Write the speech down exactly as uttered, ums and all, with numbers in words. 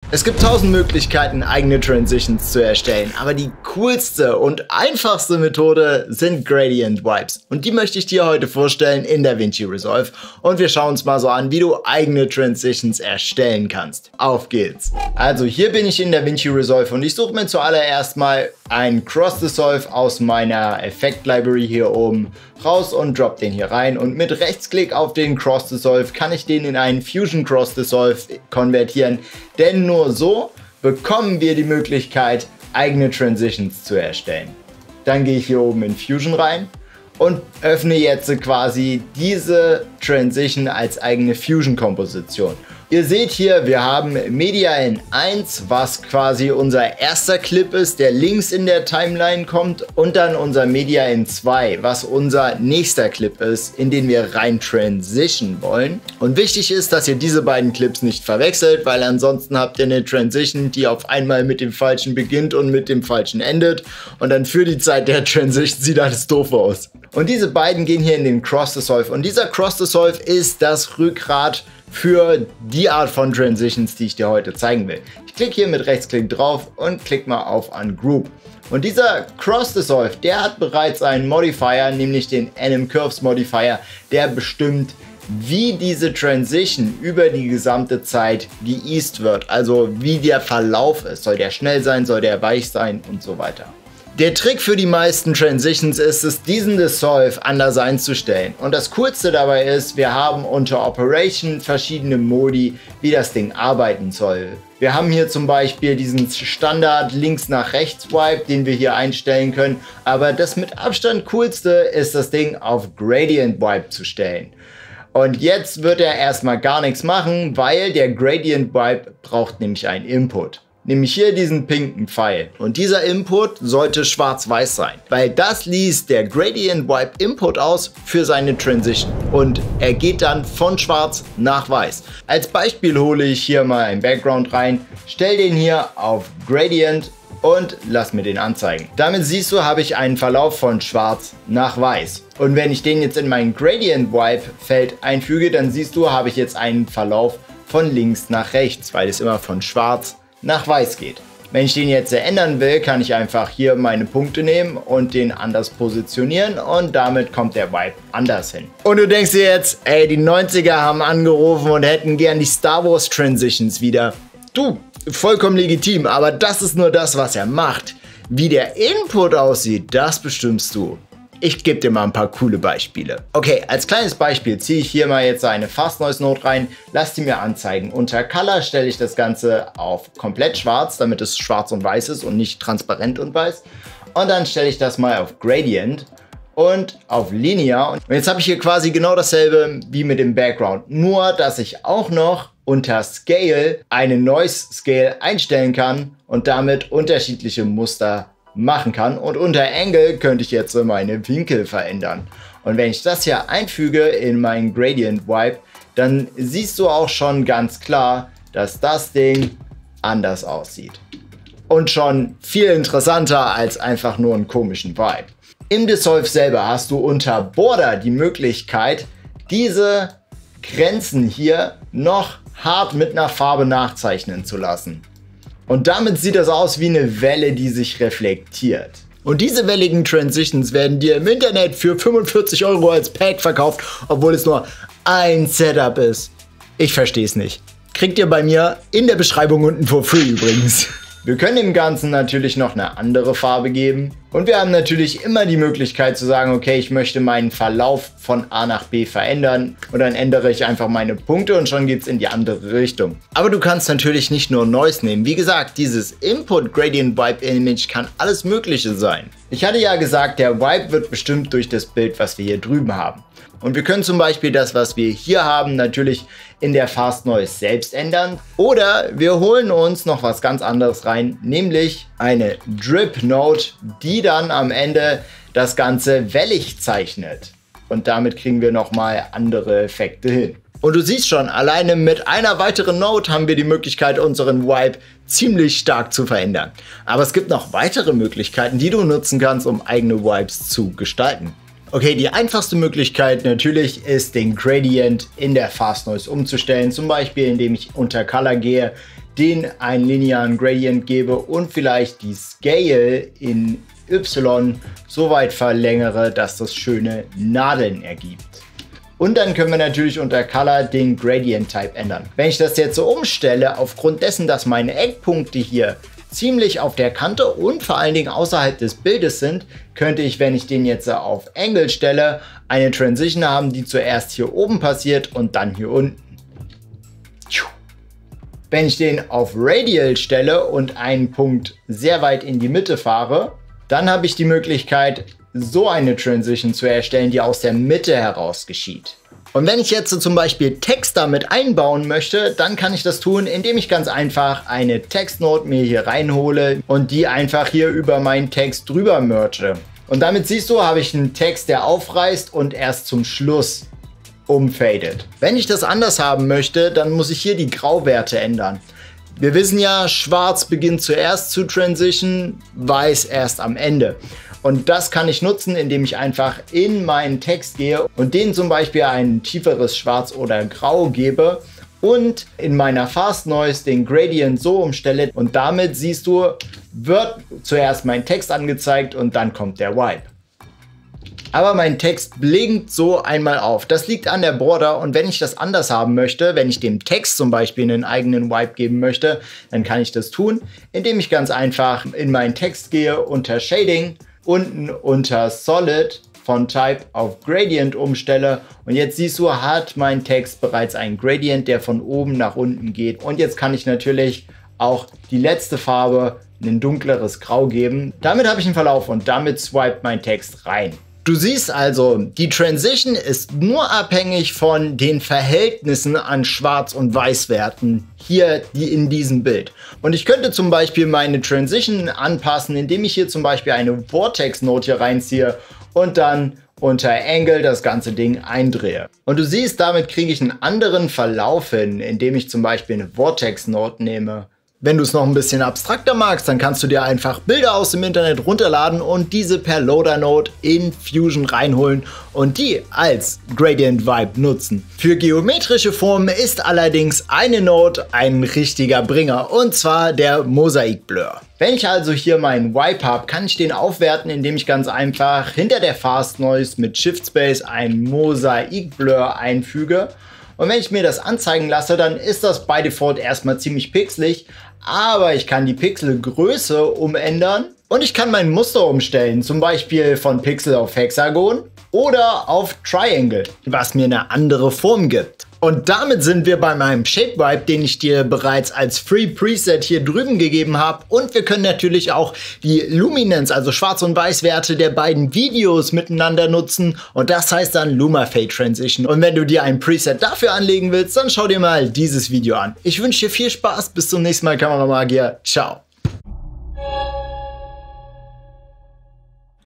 Es gibt tausend Möglichkeiten, eigene Transitions zu erstellen, aber die coolste und einfachste Methode sind Gradient Wipes. Und die möchte ich dir heute vorstellen in DaVinci Resolve. Und wir schauen uns mal so an, wie du eigene Transitions erstellen kannst. Auf geht's! Also hier bin ich in DaVinci Resolve und ich suche mir zuallererst mal ein Cross Dissolve aus meiner Effekt Library hier oben raus und drop den hier rein. Und mit Rechtsklick auf den Cross Dissolve kann ich den in einen Fusion Cross Dissolve konvertieren, denn nur so bekommen wir die Möglichkeit, eigene Transitions zu erstellen. Dann gehe ich hier oben in Fusion rein und öffne jetzt quasi diese Transition als eigene Fusion-Komposition. Ihr seht hier, wir haben Media in eins, was quasi unser erster Clip ist, der links in der Timeline kommt, und dann unser Media in zwei, was unser nächster Clip ist, in den wir rein transition wollen. Und wichtig ist, dass ihr diese beiden Clips nicht verwechselt, weil ansonsten habt ihr eine Transition, die auf einmal mit dem falschen beginnt und mit dem falschen endet, und dann für die Zeit der Transition sieht alles doof aus. Und diese beiden gehen hier in den Cross Dissolve, und dieser Cross Dissolve ist das Rückgrat für die Art von Transitions, die ich dir heute zeigen will. Ich klicke hier mit Rechtsklick drauf und klicke mal auf Ungroup. Und dieser Cross Dissolve, der hat bereits einen Modifier, nämlich den Anim Curves Modifier, der bestimmt, wie diese Transition über die gesamte Zeit geeased wird. Also wie der Verlauf ist. Soll der schnell sein, soll der weich sein und so weiter. Der Trick für die meisten Transitions ist es, diesen Dissolve anders einzustellen. Und das Coolste dabei ist, wir haben unter Operation verschiedene Modi, wie das Ding arbeiten soll. Wir haben hier zum Beispiel diesen Standard links nach rechts Wipe, den wir hier einstellen können. Aber das mit Abstand coolste ist, das Ding auf Gradient Wipe zu stellen. Und jetzt wird er erstmal gar nichts machen, weil der Gradient Wipe braucht nämlich einen Input. Nämlich hier diesen pinken Pfeil. Und dieser Input sollte schwarz-weiß sein, weil das liest der Gradient Wipe Input aus für seine Transition. Und er geht dann von schwarz nach weiß. Als Beispiel hole ich hier mal einen Background rein, stelle den hier auf Gradient und lass mir den anzeigen. Damit siehst du, habe ich einen Verlauf von schwarz nach weiß. Und wenn ich den jetzt in mein Gradient Wipe Feld einfüge, dann siehst du, habe ich jetzt einen Verlauf von links nach rechts, weil es immer von schwarz nach weiß geht. Wenn ich den jetzt ändern will, kann ich einfach hier meine Punkte nehmen und den anders positionieren, und damit kommt der Wipe anders hin. Und du denkst dir jetzt, ey, die neunziger haben angerufen und hätten gern die Star Wars Transitions wieder. Du, vollkommen legitim, aber das ist nur das, was er macht. Wie der Input aussieht, das bestimmst du. Ich gebe dir mal ein paar coole Beispiele. Okay, als kleines Beispiel ziehe ich hier mal jetzt eine Fast Noise Note rein, lass die mir anzeigen. Unter Color stelle ich das Ganze auf komplett schwarz, damit es schwarz und weiß ist und nicht transparent und weiß. Und dann stelle ich das mal auf Gradient und auf Linear. Und jetzt habe ich hier quasi genau dasselbe wie mit dem Background. Nur, dass ich auch noch unter Scale eine Noise Scale einstellen kann und damit unterschiedliche Muster machen kann, und unter Angle könnte ich jetzt meine Winkel verändern. Und wenn ich das hier einfüge in meinen Gradient Wipe, dann siehst du auch schon ganz klar, dass das Ding anders aussieht. Und schon viel interessanter als einfach nur einen komischen Vibe. Im Dissolve selber hast du unter Border die Möglichkeit, diese Grenzen hier noch hart mit einer Farbe nachzeichnen zu lassen. Und damit sieht das aus wie eine Welle, die sich reflektiert. Und diese welligen Transitions werden dir im Internet für fünfundvierzig Euro als Pack verkauft, obwohl es nur ein Setup ist. Ich verstehe es nicht. Kriegt ihr bei mir in der Beschreibung unten for free übrigens. Wir können dem Ganzen natürlich noch eine andere Farbe geben. Und wir haben natürlich immer die Möglichkeit zu sagen, okay, ich möchte meinen Verlauf von A nach B verändern. Und dann ändere ich einfach meine Punkte und schon geht es in die andere Richtung. Aber du kannst natürlich nicht nur Noise nehmen. Wie gesagt, dieses Input Gradient Wipe Image kann alles Mögliche sein. Ich hatte ja gesagt, der Wipe wird bestimmt durch das Bild, was wir hier drüben haben. Und wir können zum Beispiel das, was wir hier haben, natürlich in der Fast Noise selbst ändern. Oder wir holen uns noch was ganz anderes rein, nämlich eine Drip Note, die dann am Ende das Ganze wellig zeichnet. Und damit kriegen wir nochmal andere Effekte hin. Und du siehst schon, alleine mit einer weiteren Note haben wir die Möglichkeit, unseren Wipe ziemlich stark zu verändern. Aber es gibt noch weitere Möglichkeiten, die du nutzen kannst, um eigene Wipes zu gestalten. Okay, die einfachste Möglichkeit natürlich ist, den Gradient in der Fast Noise umzustellen. Zum Beispiel, indem ich unter Color gehe, den einen linearen Gradient gebe und vielleicht die Scale in Y so weit verlängere, dass das schöne Nadeln ergibt. Und dann können wir natürlich unter Color den Gradient Type ändern. Wenn ich das jetzt so umstelle, aufgrund dessen, dass meine Eckpunkte hier ziemlich auf der Kante und vor allen Dingen außerhalb des Bildes sind, könnte ich, wenn ich den jetzt auf Angle stelle, eine Transition haben, die zuerst hier oben passiert und dann hier unten. Wenn ich den auf Radial stelle und einen Punkt sehr weit in die Mitte fahre, dann habe ich die Möglichkeit, so eine Transition zu erstellen, die aus der Mitte heraus geschieht. Und wenn ich jetzt so zum Beispiel Text damit einbauen möchte, dann kann ich das tun, indem ich ganz einfach eine Textnode mir hier reinhole und die einfach hier über meinen Text drüber merge. Und damit siehst du, habe ich einen Text, der aufreißt und erst zum Schluss umfadet. Wenn ich das anders haben möchte, dann muss ich hier die Grauwerte ändern. Wir wissen ja, schwarz beginnt zuerst zu transition, weiß erst am Ende. Und das kann ich nutzen, indem ich einfach in meinen Text gehe und den zum Beispiel ein tieferes Schwarz oder Grau gebe und in meiner Fast Noise den Gradient so umstelle. Und damit siehst du, wird zuerst mein Text angezeigt und dann kommt der Wipe. Aber mein Text blinkt so einmal auf. Das liegt an der Border und wenn ich das anders haben möchte, wenn ich dem Text zum Beispiel einen eigenen Wipe geben möchte, dann kann ich das tun, indem ich ganz einfach in meinen Text gehe, unter Shading, unten unter Solid von Type auf Gradient umstelle und jetzt siehst du, hat mein Text bereits einen Gradient, der von oben nach unten geht. Und jetzt kann ich natürlich auch die letzte Farbe, ein dunkleres Grau geben. Damit habe ich einen Verlauf und damit swipet mein Text rein. Du siehst also, die Transition ist nur abhängig von den Verhältnissen an Schwarz- und Weißwerten hier die in diesem Bild. Und ich könnte zum Beispiel meine Transition anpassen, indem ich hier zum Beispiel eine Vortex-Node hier reinziehe und dann unter Angle das ganze Ding eindrehe. Und du siehst, damit kriege ich einen anderen Verlauf hin, indem ich zum Beispiel eine Vortex-Node nehme. Wenn du es noch ein bisschen abstrakter magst, dann kannst du dir einfach Bilder aus dem Internet runterladen und diese per Loader Node in Fusion reinholen und die als Gradient Wipe nutzen. Für geometrische Formen ist allerdings eine Node ein richtiger Bringer und zwar der Mosaic Blur. Wenn ich also hier meinen Wipe habe, kann ich den aufwerten, indem ich ganz einfach hinter der Fast Noise mit Shift Space ein Mosaic Blur einfüge. Und wenn ich mir das anzeigen lasse, dann ist das by Default erstmal ziemlich pixelig, aber ich kann die Pixelgröße umändern und ich kann mein Muster umstellen, zum Beispiel von Pixel auf Hexagon oder auf Triangle, was mir eine andere Form gibt. Und damit sind wir bei meinem Shape Wipe, den ich dir bereits als Free Preset hier drüben gegeben habe. Und wir können natürlich auch die Luminance, also Schwarz- und Weißwerte der beiden Videos miteinander nutzen. Und das heißt dann Luma Fade Transition. Und wenn du dir ein Preset dafür anlegen willst, dann schau dir mal dieses Video an. Ich wünsche dir viel Spaß. Bis zum nächsten Mal, Kameramagier. Ciao.